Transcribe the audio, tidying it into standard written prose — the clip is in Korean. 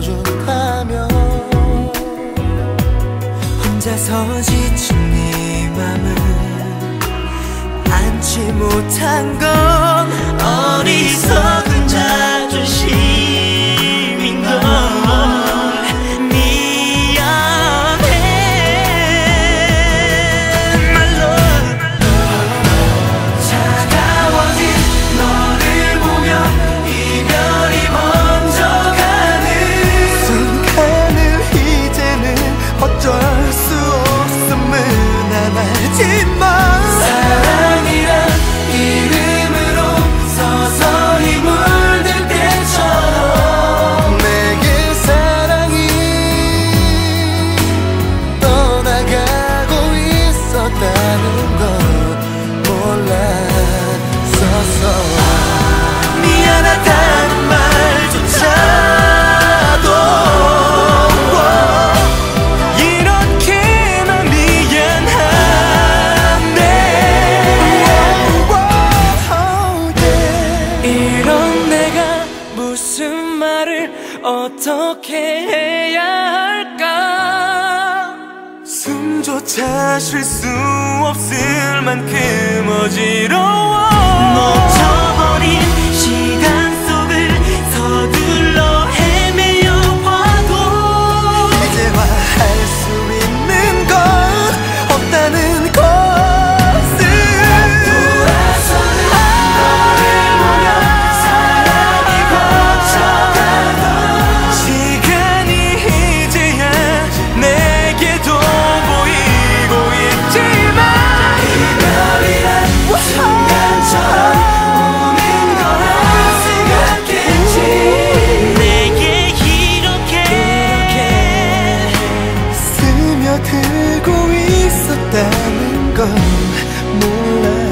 들어준다면 혼자서 지친 네 맘을 안지 못한 건 어리석은 자존심인걸. 미안해 my love. 차가워진 너를 보며 이별이 먼저 가는 순간을 이제는 어쩔 수 없음은 안 알지만 사랑이란 이름으로 서서히 물들 때처럼 내게 사랑이 떠나가고 있었다는 걸 몰랐었어. 미안하다는 말조차도 이렇게나 미안한데 이런 내가 무슨 말을 어떻게 해야 할까. 숨조차 쉴 수 없을 만큼 어지러워. 놓쳐버린 시간 속을 서둘러 헤매어 봐도 이제와 할 수 있는 건 없다는 것을. 돌아서는 너를 보며 사랑이 거쳐가도 시간이 이제야 내게도 보이고 있지만 이별이란 순간처럼 오는 거라 생각했지. 내게 이렇게 스며들고 있었다는 걸 몰라.